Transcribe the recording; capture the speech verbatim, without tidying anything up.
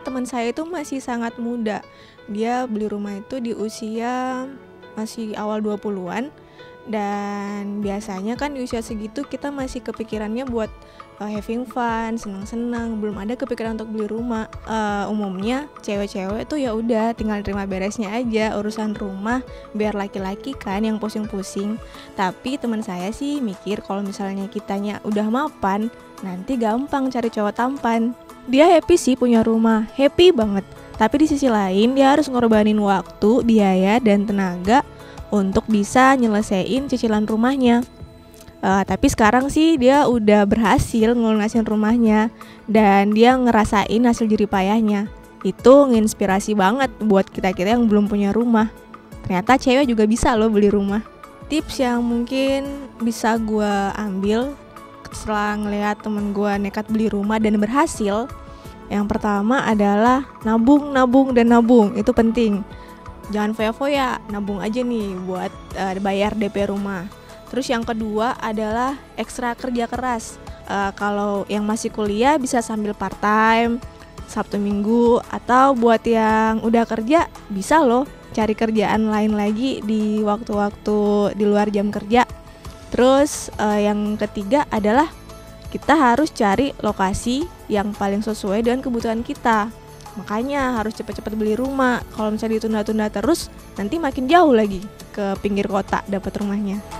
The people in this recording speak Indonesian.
teman saya itu masih sangat muda. Dia beli rumah itu di usia masih awal dua puluhan. Dan biasanya kan di usia segitu kita masih kepikirannya buat uh, having fun, senang-senang, belum ada kepikiran untuk beli rumah. Uh, umumnya cewek-cewek tuh ya udah tinggal terima beresnya aja urusan rumah, biar laki-laki kan yang pusing-pusing. Tapi teman saya sih mikir kalau misalnya kitanya udah mapan, nanti gampang cari cowok tampan. Dia happy sih punya rumah, happy banget. Tapi di sisi lain dia harus ngorbanin waktu, biaya, dan tenaga untuk bisa nyelesain cicilan rumahnya. Uh, tapi sekarang sih dia udah berhasil ngelunasin rumahnya dan dia ngerasain hasil jerih payahnya. Itu nginspirasi banget buat kita-kita yang belum punya rumah. Ternyata cewek juga bisa loh beli rumah. Tips yang mungkin bisa gue ambil setelah ngelihat temen gue nekat beli rumah dan berhasil, yang pertama adalah nabung, nabung, dan nabung. Itu penting. Jangan foya-foya, nabung aja nih buat uh, bayar D P rumah. Terus yang kedua adalah ekstra kerja keras. Uh, kalau yang masih kuliah bisa sambil part time, Sabtu Minggu, atau buat yang udah kerja bisa loh cari kerjaan lain lagi di waktu-waktu di luar jam kerja. Terus uh, yang ketiga adalah kita harus cari lokasi yang paling sesuai dengan kebutuhan kita. Makanya harus cepat-cepat beli rumah. Kalau misalnya ditunda-tunda terus, nanti makin jauh lagi ke pinggir kota dapat rumahnya.